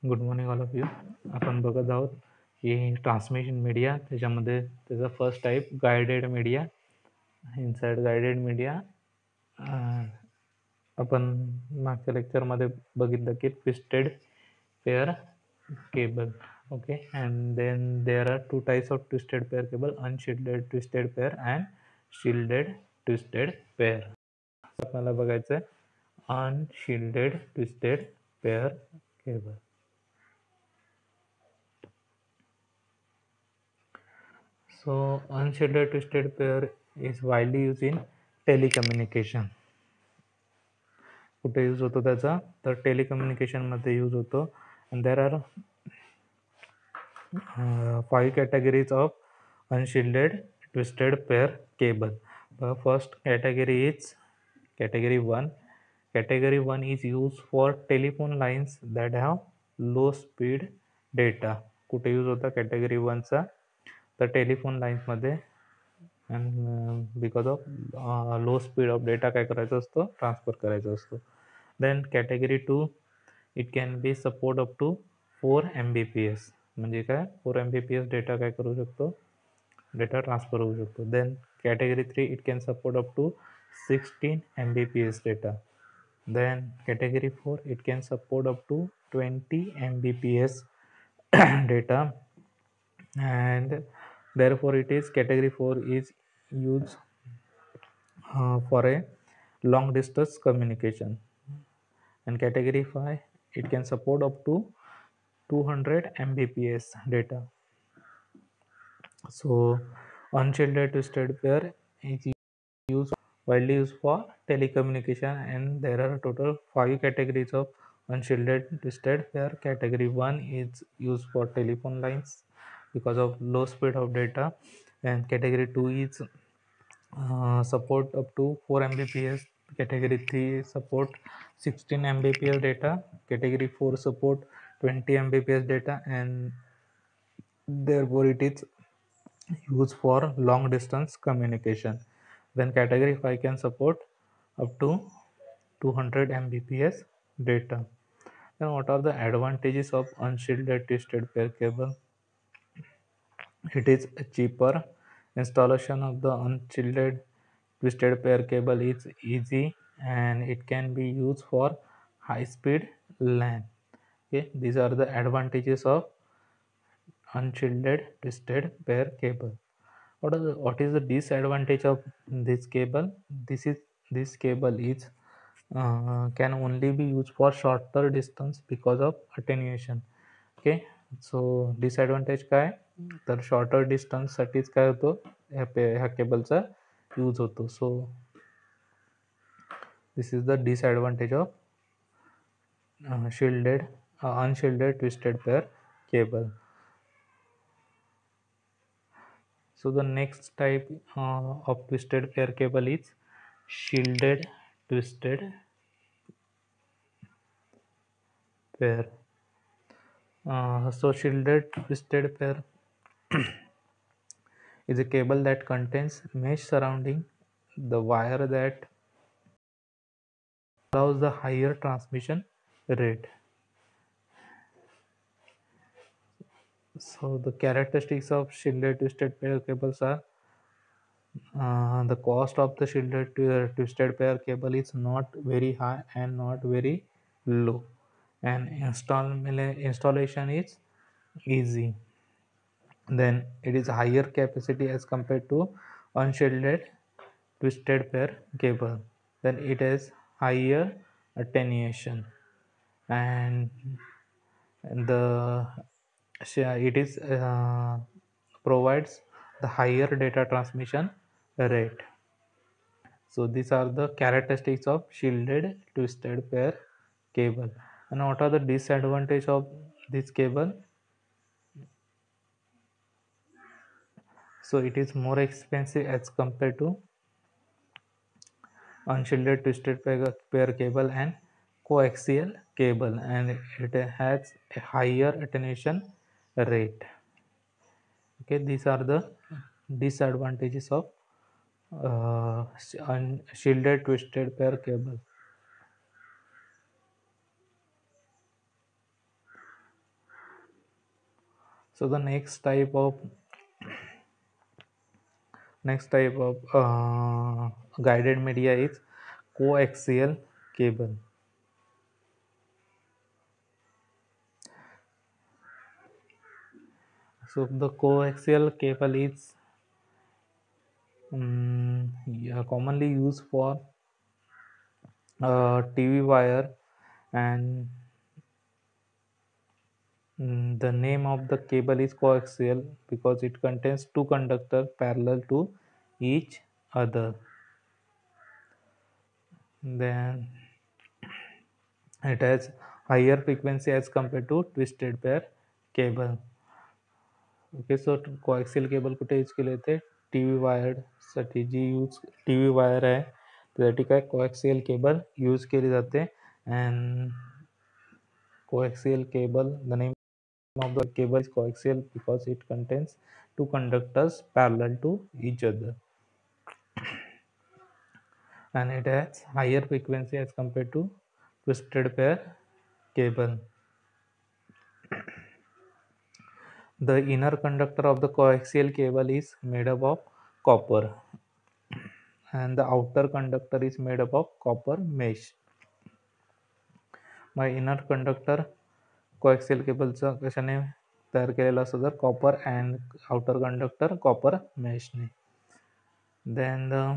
Good morning all of you. आपण बघत आहोत की ट्रान्समिशन मीडिया, त्याच्यामध्ये त्याचा first type guided media. Inside guided media आपण मागच्या लेक्चरमध्ये बघितलं की twisted pair cable. Okay, and then there are two types of twisted pair cable: unshielded twisted pair and shielded twisted pair. आपल्याला बघायचं आहे unshielded twisted pair cable. So unshielded twisted pair is widely used in telecommunication. कुठे use होतो त्याचा, तर टेलिकम्युनिकेशनमध्ये use होतो. And there are 5 categories of unshielded twisted pair cable. The first category is category 1. Category 1 is used for telephone lines that have low speed data. कुठे use होता category 1चा, तर टेलिफोन लाईन्समध्ये. And because of low speed of data काय करायचा असतो, transfer करायचा असतो. Then category 2, it can be support up to 4 Mbps. म्हणजे काय, 4 Mbps डेटा काय करू शकतो, डेटा ट्रान्सफर होऊ शकतो. Then category 3, it can support up to 16 Mbps data. Then category 4, it can support up to 20 Mbps data, and therefore it is category 4 is used for a long distance communication. And category 5, it can support up to 200 Mbps data. So unshielded twisted pair is widely used for telecommunication, and there are total 5 categories of unshielded twisted pair. Category 1 is used for telephone lines because of low speed of data, and category 2 is support up to 4 Mbps. Category 3 support 16 Mbps data. Category 4 support 20 Mbps data, and therefore it is used for long distance communication. Then category 5 can support up to 200 Mbps data. Then what are the advantages of unshielded twisted pair cable? It is cheaper. Installation of the unshielded twisted pair cable is easy, and it can be used for high speed LAN. Okay, these are the advantages of unshielded twisted pair cable. What is the disadvantage of this cable? This cable is can only be used for shorter distance because of attenuation. Okay, so disadvantage काय, तर shorter डिस्टन्ससाठीच काय होतो, ह्या केबलचा use होतो. So this is the disadvantage of unshielded twisted pair cable. So the next type of twisted pair cable is shielded twisted pair. So shielded twisted pair is a cable that contains mesh surrounding the wire that allows the higher transmission rate. So the characteristics of shielded twisted pair cables are the cost of the shielded twisted pair cable is not very high and not very low, and installation is easy. Then it is higher capacity as compared to unshielded twisted pair cable. Then it has higher attenuation, and the it is provides the higher data transmission rate. So these are the characteristics of shielded twisted pair cable. And what are the disadvantage of this cable? So it is more expensive as compared to unshielded twisted pair cable and coaxial cable, and it has a higher attenuation rate. Okay, these are the disadvantages of shielded twisted pair cable. So the next type of guided media is coaxial cable. So the coaxial cable is yeah, commonly used for TV wire, and the name of the cable is coaxial because it contains two conductors parallel to each other. Then it has higher frequency as compared to twisted pair cable. Okay. So coaxial cable कुठे use केले ते TV wire साठी जी TV wire आहे त्यासाठी काय coaxial cable use केली जाते. And coaxial cable, the name of the cable is coaxial because it contains two conductors parallel to each other, and it has higher frequency as compared to twisted pair cable. The inner conductor of the coaxial cable is made up of copper, and the outer conductor is made up of copper mesh. My inner conductor coaxial केबलचा कशाने तयार केलेला असतो तर copper and outer conductor copper मेशने. Then the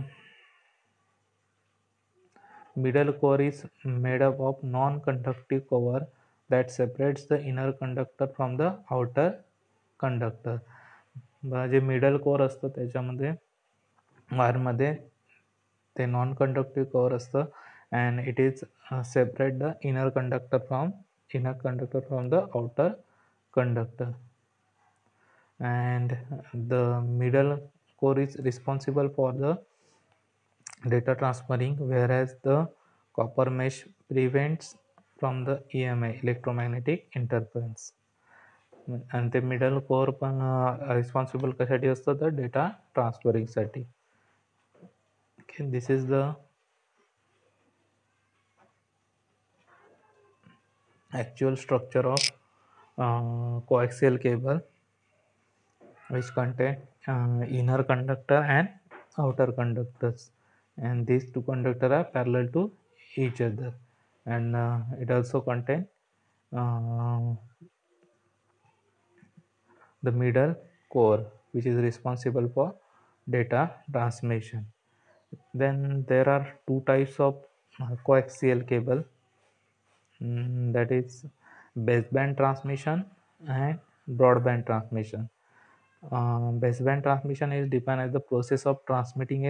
middle core is made up of non-conductive cover that separates the inner conductor from the outer conductor. जे middle core असतं त्याच्यामध्ये वायरमध्ये ते नॉन कंडक्टिव्ह कवर असतं and it is separate the inner conductor from the outer conductor. And the middle core is responsible for the data transferring, whereas the copper mesh prevents from the EMI electromagnetic interference. आणि ते middle core पण responsible कशासाठी असतं तर data ट्रान्सफरिंगसाठी. Okay, this is the actual structure of coaxial cable, which contain inner conductor and outer conductors, and these two conductors are parallel to each other, and it also contain uh, the middle core, which is responsible for data transmission. Then there are two types of coaxial cable, that is baseband transmission and broadband transmission. Baseband transmission is defined as the process of transmitting a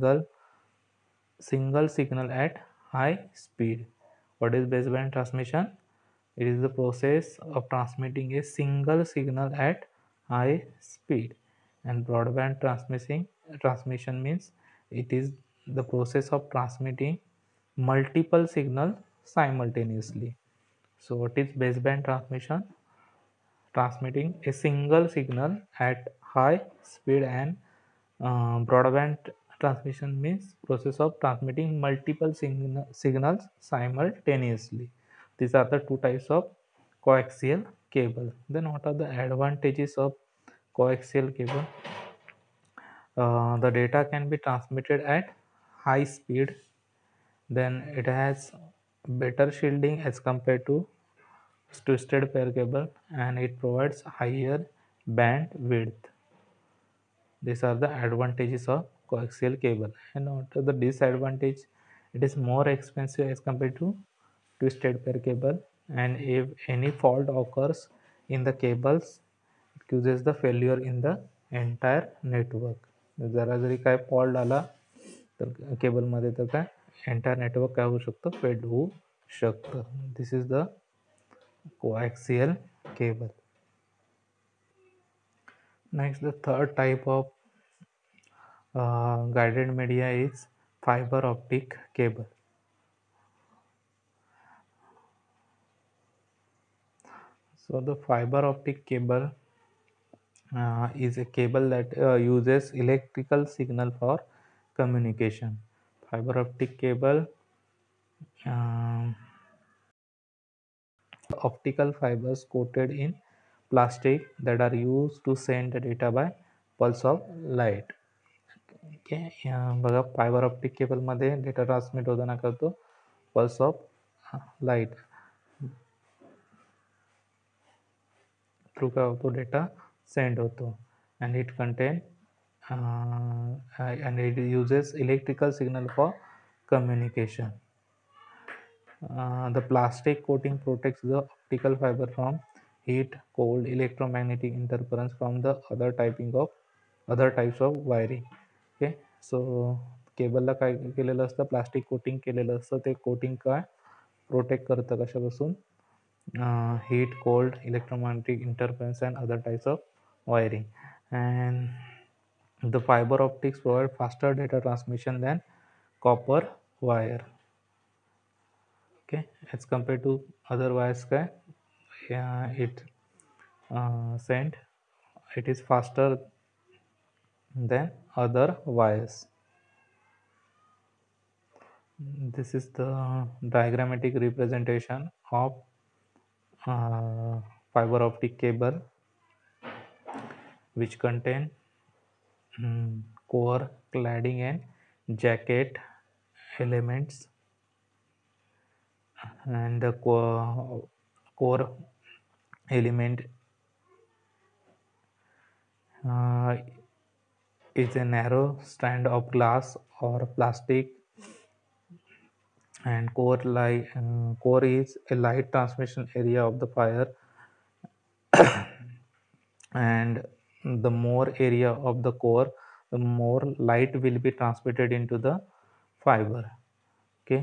single signal at high speed. What is baseband transmission? It is the process of transmitting a single signal at high speed. And broadband transmission means it is the process of transmitting multiple signals simultaneously. So what is baseband transmission? Transmitting a single signal at high speed, and broadband transmission means process of transmitting multiple signals simultaneously. These are the two types of coaxial cable. Then what are the advantages of coaxial cable? The data can be transmitted at high speed. Then it has better shielding as compared to twisted pair cable, and it provides higher bandwidth. These are the advantages of coaxial cable. And what are the disadvantage? It is more expensive as compared to twisted pair cable, and if any fault occurs in the cables, it causes the failure in the entire network. जरा जरी काय fault आला तर केबलमध्ये तर काय entire network काय होऊ शकतं, fade होऊ शकतं. This is the coaxial cable. Next, the third type of guided media is fiber optic cable. So the fiber optic cable is a cable that uses electrical signal for communication. Fiber optic cable, um, optical fibers coated in plastic that are used to send the data by pulse of light. Okay, बघा fibre optic केबलमध्ये data transmit होताना करतो pulse of light through काय होतो data send होतो and it contain and it uses electrical signal for communication. The plastic coating protects the optical fiber from heat, cold, electromagnetic interference from the other types of wiring. Okay, so केबलला काय केलेलं असतं, plastic coating केलेलं असतं. ते coating काय protect करतं कशापासून, heat, cold, electromagnetic interference and other types of wiring. And the fiber optics provide faster data transmission than copper wire. Okay, as compared to other wires, it is faster than other wires. This is the diagrammatic representation of fiber optic cable, which contain core, cladding and jacket elements, and the core element is a narrow strand of glass or plastic, and core is a light transmission area of the fire, and the more area of the core, the more light will be transmitted into the fiber. Okay,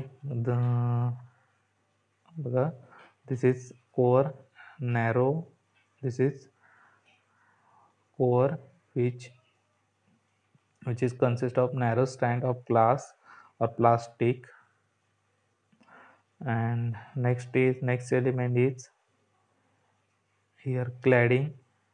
this is core narrow, this is core which is consist of narrow strand of glass or plastic, and next element is here cladding,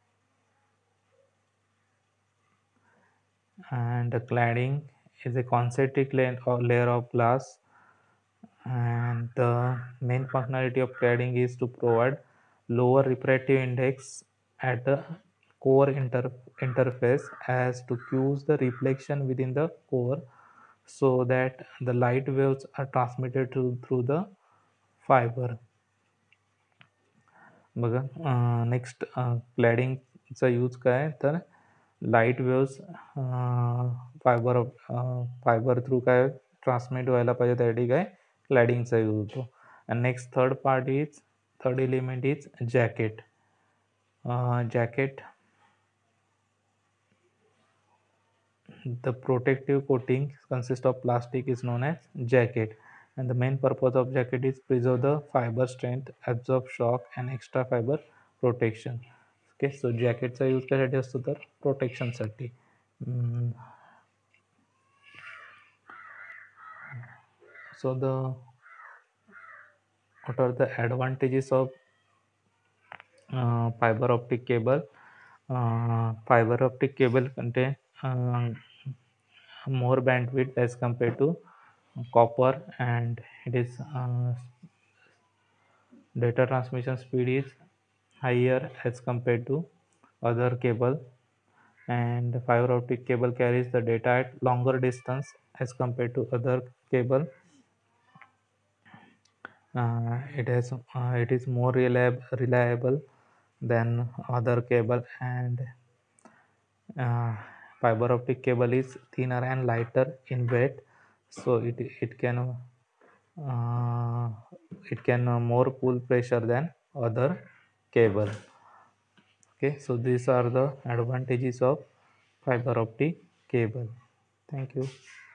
and the cladding is a concentric layer of glass, and the main functionality of cladding is to provide lower refractive index at the core interface as to cause the reflection within the core, so that the light waves are transmitted through the fiber. बघा, next क्लॅडिंगचा use काय, तर light waves fibre through काय transmit व्हायला पाहिजे, त्यासाठी काय क्लॅडिंगचा यूज होतो. आणि next third element is jacket. The protective coating consists of plastic is known as jacket, and the main purpose of jacket is preserve the fiber strength, absorb shock and extra fiber protection. Okay, so jacketचा use कशासाठी असतो, तर प्रोटेक्शनसाठी. So what are the advantages of fiber optic cable? Fiber optic cable contain more bandwidth as compared to copper, and it is data transmission speed is higher as compared to other cable, and the fiber optic cable carries the data at longer distance as compared to other cable. It is more reliable than other cable, and fiber optic cable is thinner and lighter in weight, so it can more pull pressure than other cable. Okay, so these are the advantages of fiber optic cable. Thank you.